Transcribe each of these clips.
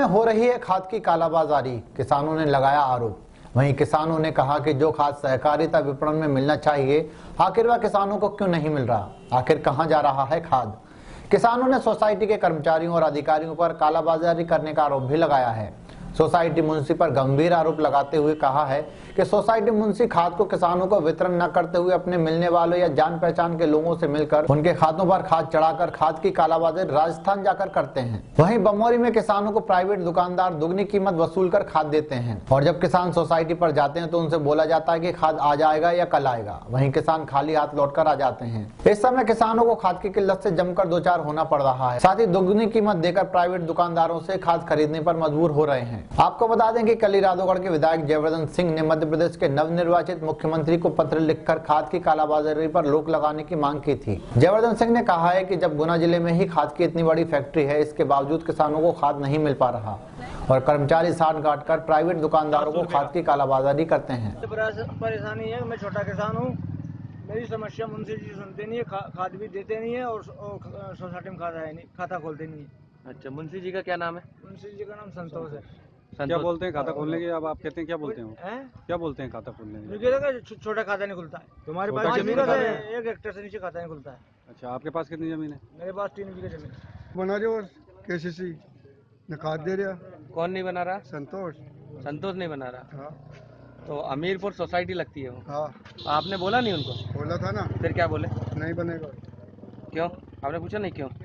हो रही है खाद की कालाबाजारी, किसानों ने लगाया आरोप। वहीं किसानों ने कहा कि जो खाद सहकारिता विपणन में मिलना चाहिए, आखिर वह किसानों को क्यों नहीं मिल रहा, आखिर कहां जा रहा है खाद। किसानों ने सोसाइटी के कर्मचारियों और अधिकारियों पर कालाबाजारी करने का आरोप भी लगाया है। सोसाइटी मुंशी पर गंभीर आरोप लगाते हुए कहा है कि सोसाइटी मुंशी खाद को किसानों को वितरण न करते हुए अपने मिलने वालों या जान पहचान के लोगों से मिलकर उनके खातों पर खाद चढ़ाकर खाद की कालाबाजारी राजस्थान जाकर करते हैं। वहीं बमोरी में किसानों को प्राइवेट दुकानदार दुगनी कीमत वसूल कर खाद देते हैं और जब किसान सोसाइटी पर जाते हैं तो उनसे बोला जाता है कि खाद आ जाएगा या कल आएगा। वहीं किसान खाली हाथ लौटकर आ जाते हैं। इस समय किसानों को खाद की किल्लत से जमकर दो चार होना पड़ रहा है। साथ ही दुगनी कीमत देकर प्राइवेट दुकानदारों से खाद खरीदने पर मजबूर हो रहे हैं। आपको बता दें कि कल ही राधौगढ़ के विधायक जयवर्धन सिंह ने मध्य प्रदेश के नवनिर्वाचित मुख्यमंत्री को पत्र लिखकर खाद की कालाबाजारी पर रोक लगाने की मांग की थी। जयवर्धन सिंह ने कहा है कि जब गुना जिले में ही खाद की इतनी बड़ी फैक्ट्री है, इसके बावजूद किसानों को खाद नहीं मिल पा रहा और कर्मचारी साठ गांठ कर प्राइवेट दुकानदारों को खाद की कालाबाजारी करते हैं। परेशानी है, मैं छोटा किसान हूँ, मेरी समस्या मुंशी जी सुनते नहीं है, खाद भी देते नहीं है और सोसाइटी में खाता खोलते नहीं है। अच्छा, मुंशी जी का क्या नाम है? मुंशी जी का नाम संतोष है। क्या बोलते हैं खाता खोलने के? अब आप कहते हैं क्या बोलते हैं? क्या बोलते हैं खाता खोलने के? मुझे लगा छोटा खाता नहीं खुलता है। तुम्हारे पास जमीन है, 1 हेक्टेयर से नीचे खाता नहीं खुलता है। अच्छा, आपके पास कितनी जमीन है? मेरे पास 3 बीघे जमीन बना रहे और केसीसी ने खाद दे रहा। कौन नहीं बना रहा? संतोष नहीं बना रहा। हाँ। तो अमीरपुर सोसाइटी लगती है वो। हाँ, आपने बोला नहीं उनको? बोला था ना। फिर क्या बोले? नहीं बनेगा। क्यों? आपने पूछा नहीं क्यों?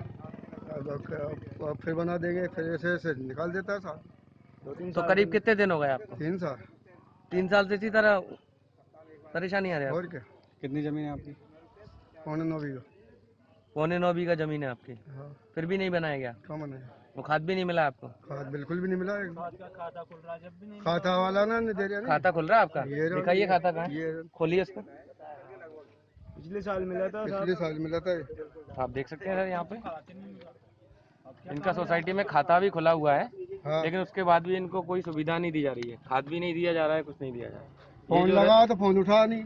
अब फिर बना देंगे, फिर ऐसे निकाल देता है साहब। तो करीब कितने दिन हो गए आपको? 3 साल। 3 साल से इसी तरह परेशानी आ रही है? और क्या? कितनी जमीन है आपकी? 9.25 बीघा। 9.25 बीघा जमीन है आपकी। हाँ। फिर भी नहीं बनाया गया? कहाँ बनाया? वो खाद भी नहीं मिला आपको? खाद बिल्कुल भी नहीं मिला। खाता खुल रहा है, जब भी नहीं खाता वाला ना दे रहा। खाता खुल रहा है आपका? दिखाइए खाता कहाँ है, खोलिए उसको। पिछले साल मिला था। पिछले साल मिला था। आप देख सकते हैं सर, यहाँ पे इनका सोसाइटी में खाता भी खुला हुआ है। हाँ। लेकिन उसके बाद भी इनको कोई सुविधा नहीं दी जा रही है, खाद भी नहीं दिया जा रहा है, कुछ नहीं दिया जा रहा है। फोन लगा तो फोन उठा नहीं।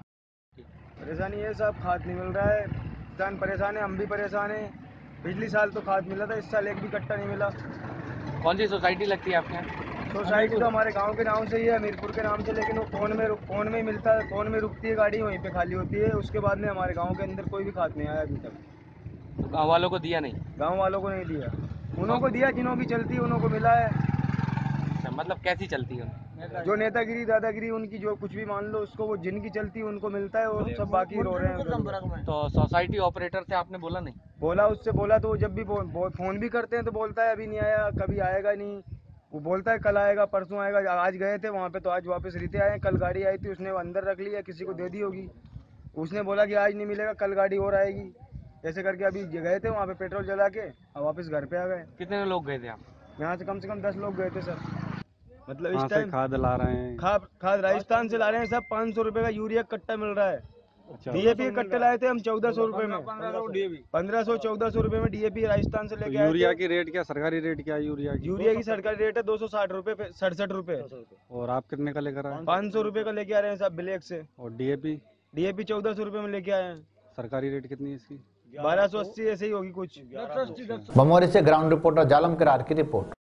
परेशानी है साहब, खाद नहीं मिल रहा है, किसान परेशान है, हम भी परेशान है। पिछले साल तो खाद मिला था, इस साल एक भी कट्टा नहीं मिला। कौन सी सोसाइटी लगती है आपके यहाँ? सोसाइटी तो हमारे गांव के नाम से ही है, मीरपुर के नाम से, लेकिन वो फोन में मिलता है, फोन में रुकती है गाड़ी, वहीं पे खाली होती है। उसके बाद में हमारे गांव के अंदर कोई भी खाद नहीं आया अभी तक। तो गाँव वालों को दिया नहीं? गाँव वालों को नहीं दिया, उन्हों को दिया जिन्हों की चलती है उन्हों को मिला है। अच्छा, मतलब कैसी चलती है? जो नेतागिरी दादागिरी उनकी, जो कुछ भी मान लो उसको, वो जिनकी चलती है उनको मिलता है और सब बाकी रो रहे हैं। तो सोसाइटी ऑपरेटर से आपने बोला नहीं? बोला, उससे बोला तो जब भी फोन भी करते हैं तो बोलता है अभी नहीं आया, कभी आएगा नहीं। वो बोलता है कल आएगा, परसों आएगा। आज गए थे वहाँ पे तो आज वापस रीते आए। कल गाड़ी आई थी, उसने अंदर रख ली है, किसी को दे दी होगी। उसने बोला कि आज नहीं मिलेगा, कल गाड़ी और आएगी। ऐसे करके अभी गए थे वहाँ पे पेट्रोल जला के और वापस घर पे आ गए। कितने लोग गए थे आप? यहाँ से कम 10 लोग गए थे सर। मतलब इस टाइम खाद ला रहे हैं? खाद राजस्थान से ला रहे हैं सब। 500 रुपए का यूरिया कट्टा मिल रहा है। अच्छा। डीएपी कट्टे लाए थे हम 1400 रुपए में। 1500-1400 रुपए में डीएपी राजस्थान से लेके आए। यूरिया की रेट क्या, सरकारी रेट क्या है यूरिया की सरकारी रेट है 260 रुपए, 67 रुपए। और आप कितने का लेकर आए? 500 रुपए का लेके आ रहे हैं सब ब्लैक से। और डीएपी 1400 रुपए में लेके आए हैं। सरकारी रेट कितनी है इसकी? 1280 ऐसे ही होगी कुछ। बमोरी से ग्राउंड रिपोर्टर जालम करार की रिपोर्ट।